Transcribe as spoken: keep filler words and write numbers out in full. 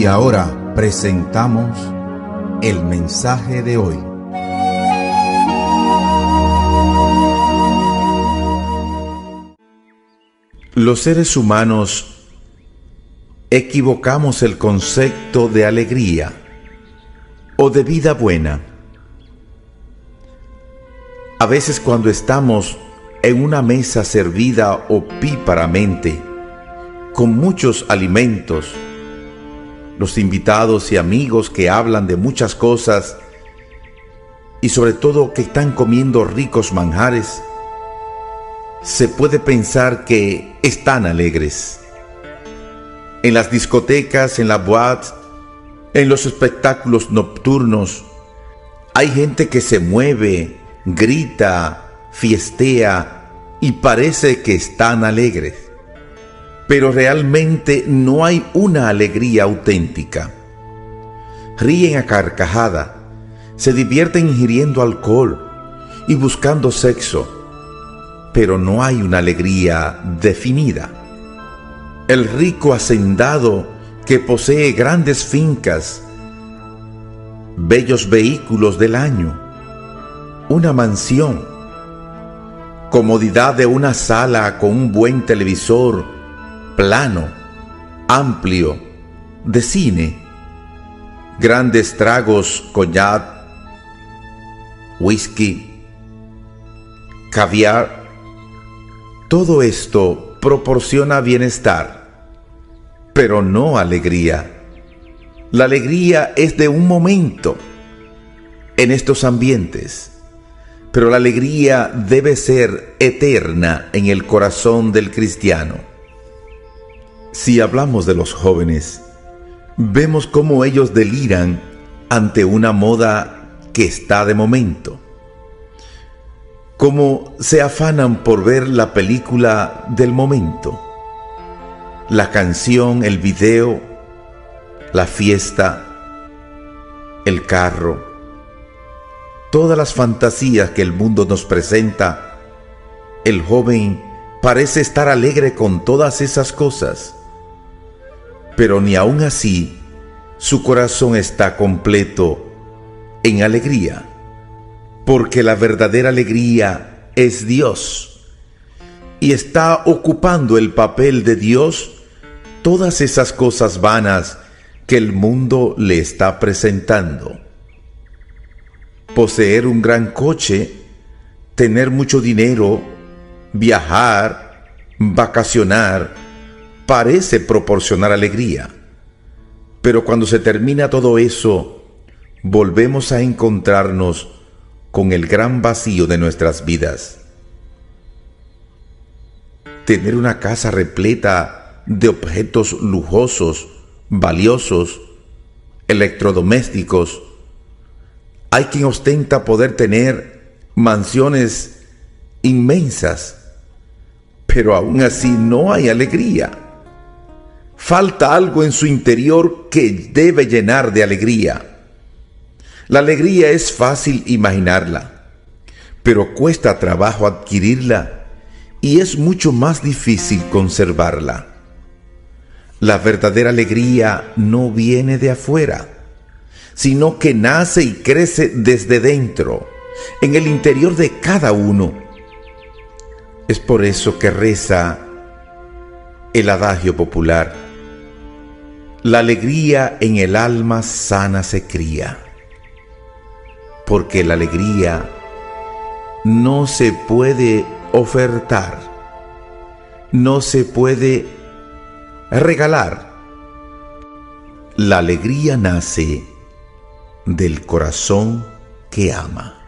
Y ahora presentamos el mensaje de hoy. Los seres humanos equivocamos el concepto de alegría o de vida buena. A veces cuando estamos en una mesa servida opíparamente, con muchos alimentos, los invitados y amigos que hablan de muchas cosas y sobre todo que están comiendo ricos manjares, se puede pensar que están alegres. En las discotecas, en la boate, en los espectáculos nocturnos, hay gente que se mueve, grita, fiestea y parece que están alegres. Pero realmente no hay una alegría auténtica. Ríen a carcajada, se divierten ingiriendo alcohol y buscando sexo, pero no hay una alegría definida. El rico hacendado que posee grandes fincas, bellos vehículos del año, una mansión, comodidad de una sala con un buen televisor, plano, amplio, de cine, grandes tragos, coñac, whisky, caviar. Todo esto proporciona bienestar, pero no alegría. La alegría es de un momento en estos ambientes, pero la alegría debe ser eterna en el corazón del cristiano. Si hablamos de los jóvenes, vemos cómo ellos deliran ante una moda que está de momento, cómo se afanan por ver la película del momento, la canción, el video, la fiesta, el carro, todas las fantasías que el mundo nos presenta. El joven parece estar alegre con todas esas cosas, pero ni aun así su corazón está completo en alegría, porque la verdadera alegría es Dios, y está ocupando el papel de Dios todas esas cosas vanas que el mundo le está presentando. Poseer un gran coche, tener mucho dinero, viajar, vacacionar, parece proporcionar alegría, pero cuando se termina todo eso, volvemos a encontrarnos con el gran vacío de nuestras vidas. Tener una casa repleta de objetos lujosos, valiosos, electrodomésticos. Hay quien ostenta poder tener mansiones inmensas, pero aún así no hay alegría. Falta algo en su interior que debe llenar de alegría. La alegría es fácil imaginarla, pero cuesta trabajo adquirirla y es mucho más difícil conservarla. La verdadera alegría no viene de afuera, sino que nace y crece desde dentro, en el interior de cada uno. Es por eso que reza el adagio popular: la alegría en el alma sana se cría, porque la alegría no se puede ofertar, no se puede regalar. La alegría nace del corazón que ama.